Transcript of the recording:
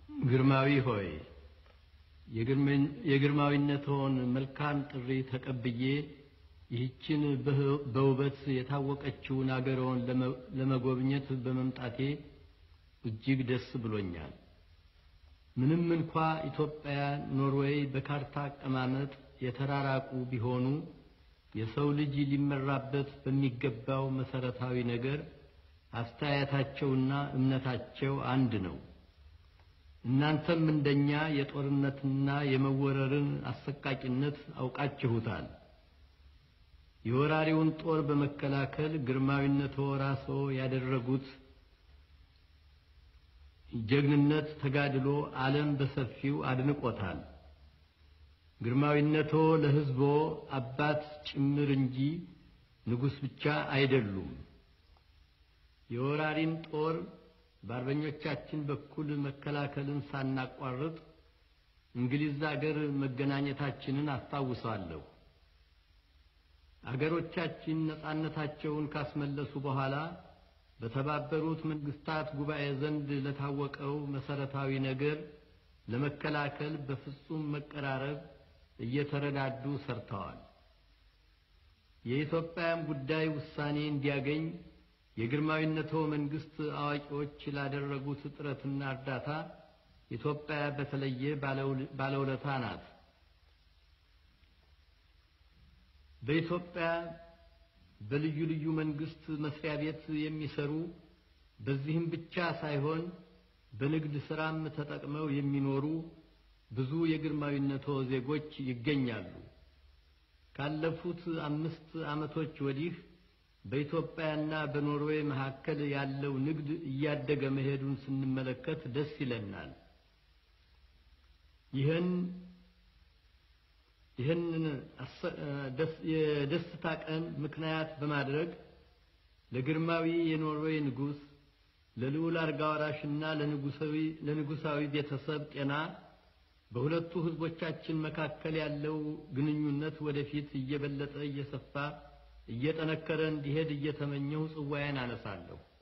ግርማዊ ሆይ የግርማዊነትዎን መልካም ጥሪ ተቀብዬ ይህችን በውበት የታወቀችውን አገርዎን ለመጎብኘት በመምጣቴ እጅግ ደስ ብሎኛል። ምንም እንኳ ኢትዮጵያ ኖርዌይ በካርታ አቀማመጥ የተራራቁ ቢሆኑ የሰው ልጅ ሊመራበት በሚገባው መሰረታዊ ነገር አስተያየታቸውና እምነታቸው አንድ ነው። እናንተም እንደኛ የጦርነትና የመወረርን አሰቃቂነት አውቃችሁታል። የወራሪውን ጦር በመከላከል ግርማዊነትዎ ራስዎ ያደረጉት ጀግንነት ተጋድሎ ዓለም በሰፊው አድንቆታል። ግርማዊነትዎ ለሕዝብዎ አባት ጭምር እንጂ ንጉሥ ብቻ አይደሉም። የወራሪን ጦር በአርበኞቻችን በኩል መከላከልን ሳናቋርጥ እንግሊዝ አገር መገናኘታችንን አስታውሳለሁ። አገሮቻችን ነፃነታቸውን ካስመለሱ በኋላ በተባበሩት መንግስታት ጉባኤ ዘንድ ለታወቀው መሰረታዊ ነገር ለመከላከል በፍጹም መቀራረብ እየተረዳዱ ሰርተዋል። የኢትዮጵያም ጉዳይ ውሳኔ እንዲያገኝ የግርማዊነትዎ መንግስት አዋቂዎች ላደረጉት ጥረትና እርዳታ ኢትዮጵያ በተለየ ባለውለታ ናት። በኢትዮጵያ በልዩ ልዩ መንግስት መስሪያ ቤት የሚሰሩ በዚህም ብቻ ሳይሆን በንግድ ስራም ተጠቅመው የሚኖሩ ብዙ የግርማዊነትዎ ዜጎች ይገኛሉ። ካለፉት 5 ዓመቶች ወዲህ በኢትዮጵያና በኖርዌይ መካከል ያለው ንግድ እያደገ መሄዱን ስንመለከት ደስ ይለናል። ይህንን የደስታ ቀን ምክንያት በማድረግ ለግርማዊ የኖርዌይ ንጉሥ ለልዑል አልጋ ወራሽና ለንጉሳዊ ቤተሰብ ጤና በሁለቱ ህዝቦቻችን መካከል ያለው ግንኙነት ወደፊት እየበለጠ እየሰፋ እየጠነከረ እንዲሄድ እየተመኘው ጽዋዬን አነሳለሁ።